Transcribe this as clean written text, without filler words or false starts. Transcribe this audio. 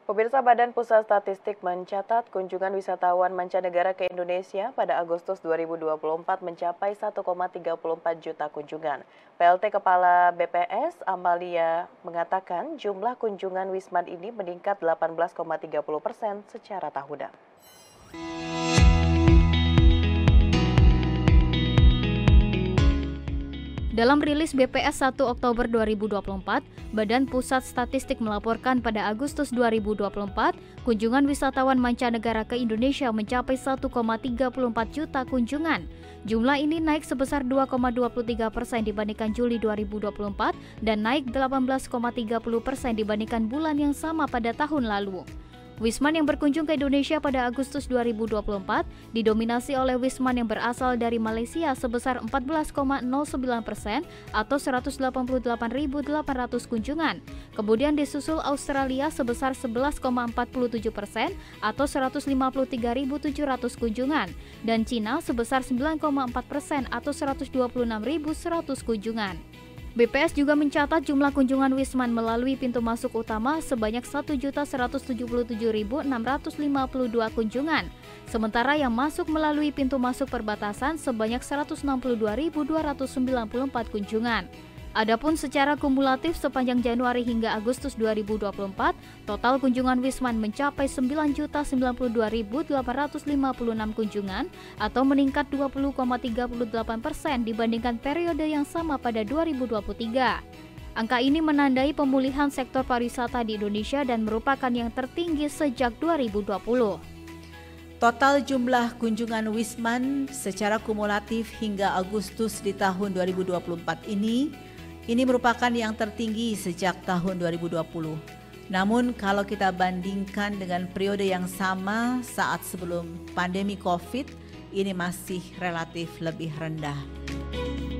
Pemirsa, Badan Pusat Statistik mencatat kunjungan wisatawan mancanegara ke Indonesia pada Agustus 2024 mencapai 1,34 juta kunjungan. PLT Kepala BPS Amalia mengatakan jumlah kunjungan Wisman ini meningkat 18,30% secara tahunan. Dalam rilis BPS 1 Oktober 2024, Badan Pusat Statistik melaporkan pada Agustus 2024, kunjungan wisatawan mancanegara ke Indonesia mencapai 1,34 juta kunjungan. Jumlah ini naik sebesar 2,23% dibandingkan Juli 2024 dan naik 18,30% dibandingkan bulan yang sama pada tahun lalu. Wisman yang berkunjung ke Indonesia pada Agustus 2024 didominasi oleh wisman yang berasal dari Malaysia sebesar 14,09% atau 188.800 kunjungan. Kemudian disusul Australia sebesar 11,47% atau 153.700 kunjungan dan Cina sebesar 9,4% atau 126.100 kunjungan. BPS juga mencatat jumlah kunjungan Wisman melalui pintu masuk utama sebanyak 1.177.652 kunjungan, sementara yang masuk melalui pintu masuk perbatasan sebanyak 162.294 kunjungan. Adapun secara kumulatif sepanjang Januari hingga Agustus 2024, total kunjungan Wisman mencapai 9.092.856 kunjungan atau meningkat 20,38% dibandingkan periode yang sama pada 2023. Angka ini menandai pemulihan sektor pariwisata di Indonesia dan merupakan yang tertinggi sejak 2020. Total jumlah kunjungan Wisman secara kumulatif hingga Agustus di tahun 2024 ini merupakan yang tertinggi sejak tahun 2020. Namun kalau kita bandingkan dengan periode yang sama saat sebelum pandemi COVID, ini masih relatif lebih rendah.